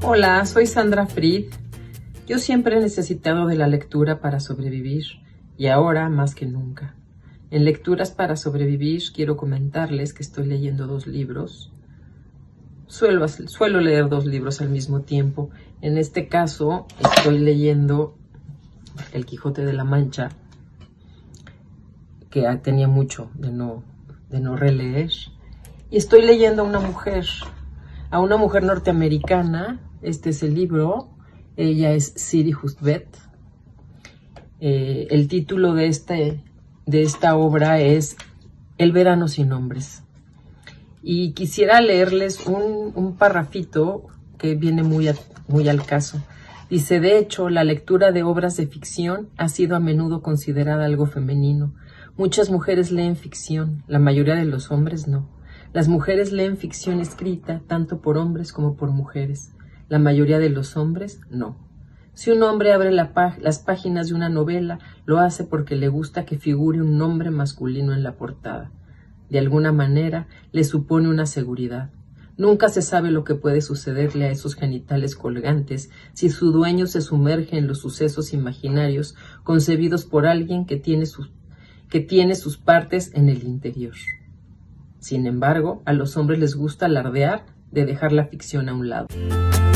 Hola, soy Sandra Fried. Yo siempre he necesitado de la lectura para sobrevivir y ahora más que nunca. En Lecturas para Sobrevivir quiero comentarles que estoy leyendo 2 libros. Suelo leer 2 libros al mismo tiempo. En este caso estoy leyendo El Quijote de la Mancha, que tenía mucho de no releer. Y estoy leyendo a una mujer norteamericana. Este es el libro. Ella es Siri Hustvedt. El título de esta obra es El verano sin hombres. Y quisiera leerles un parrafito que viene muy al caso. Dice: de hecho, la lectura de obras de ficción ha sido a menudo considerada algo femenino. Muchas mujeres leen ficción, la mayoría de los hombres no. Las mujeres leen ficción escrita tanto por hombres como por mujeres. La mayoría de los hombres no. Si un hombre abre las páginas de una novela, lo hace porque le gusta que figure un nombre masculino en la portada. De alguna manera, le supone una seguridad. Nunca se sabe lo que puede sucederle a esos genitales colgantes si su dueño se sumerge en los sucesos imaginarios concebidos por alguien que tiene sus partes en el interior. Sin embargo, a los hombres les gusta alardear de dejar la ficción a un lado.